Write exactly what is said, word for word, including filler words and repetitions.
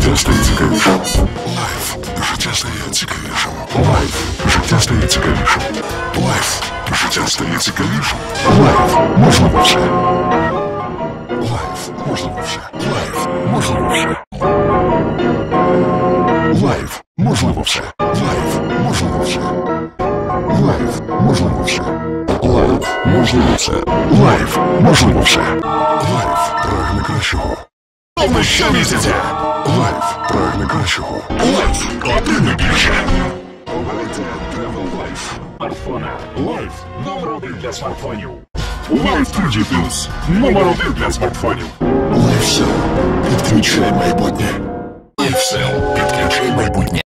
Життя стає цікавішим. Лайф. Життя стає цікавішим. Лайф. Життя стає цікавішим. Лайф. Життя стає цікавішим. Лайф. Можливо все. Лайф. Можливо все. Лайф. Можливо все. Лайф. Можливо все. Лайф. Можливо все. Лайф. Можливо все. Лайф. Можливо все. Лайф. Можливо все. Лайф. Прагне кращого. Повно щомісяця. Лайф. Прагне кращого. Лайф. Один і більше. Обирайте Travel Life. Смартфона. Лайф. Номер один для смартфонів. Лайф три джі плюс. Номер один для смартфонів. LifeSell. Підключай майбутнє. LifeSell. Підключай майбутнє.